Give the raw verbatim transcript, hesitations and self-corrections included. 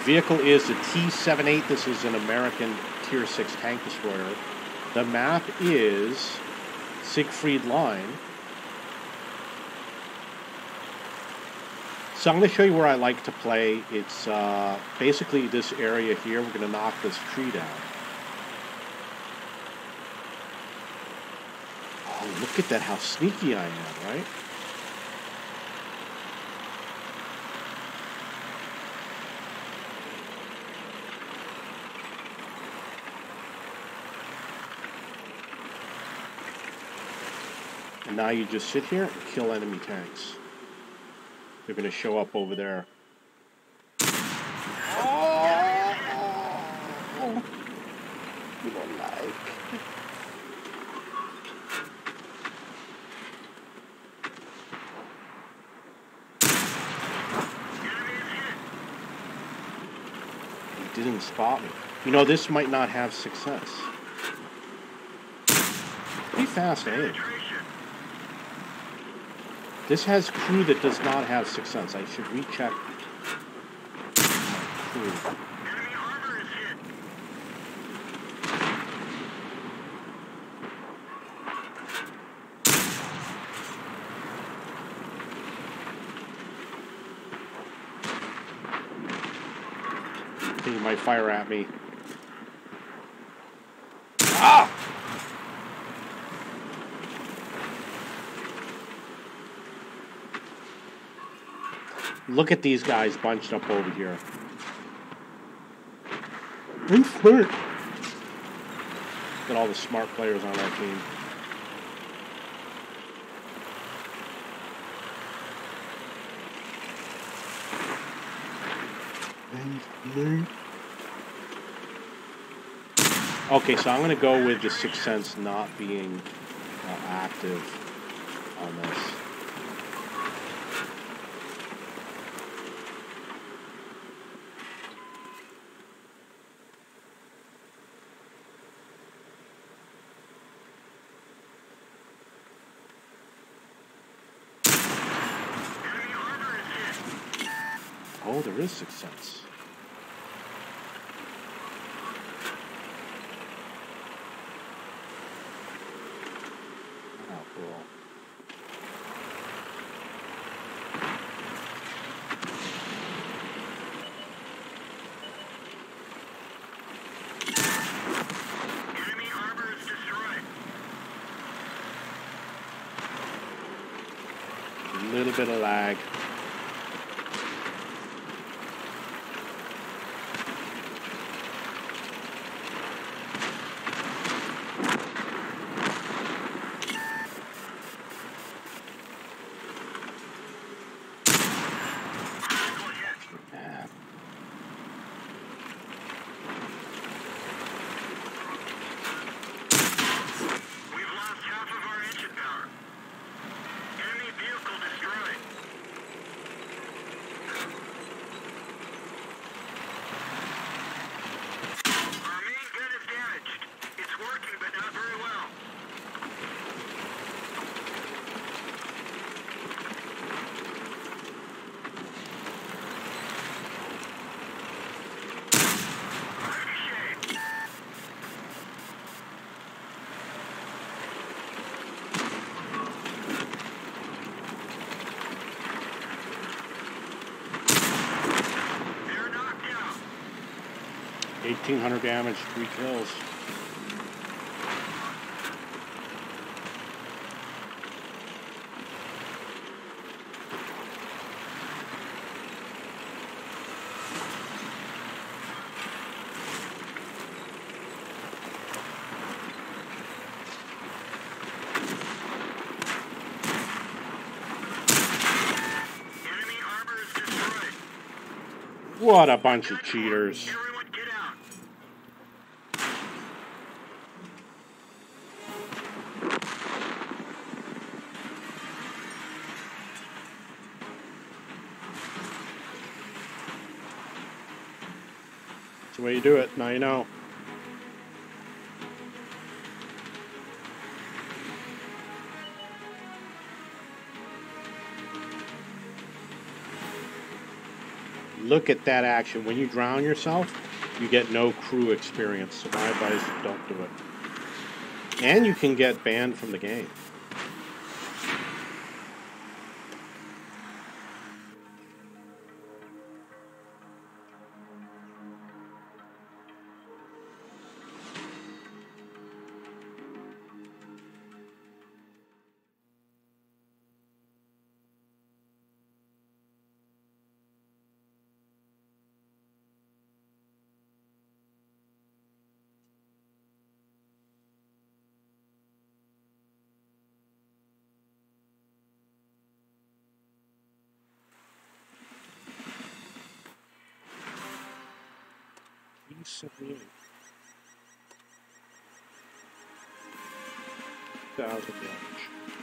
Vehicle is the T seventy-eight. This is an American Tier six tank destroyer. The map is Siegfried Line. So I'm going to show you where I like to play. It's uh, basically this area here. We're going to knock this tree down. Oh, look at that, how sneaky I am, right? And now you just sit here and kill enemy tanks. They're going to show up over there. Oh! You don't like. He didn't spot me. You know, this might not have success. Pretty fast aim. This has crew that does not have success. I should recheck crew. Enemy armor is hit. I think he might fire at me. Ah! Look at these guys bunched up over here. I'm smart. Got all the smart players on our team. Okay, so I'm going to go with the Sixth Sense not being uh, active on this. Oh, there is Sixth Sense. Oh, cool. Enemy armor is destroyed. A little bit of lag. eighteen hundred damage, three kills. Enemy armor is destroyed. What a bunch of cheaters. Everyone get out. That's the way you do it. Now you know. look at that action. When you drown yourself, you get no crew experience. So my advice, don't do it. And you can get banned from the game. seventy-eight thousand damage.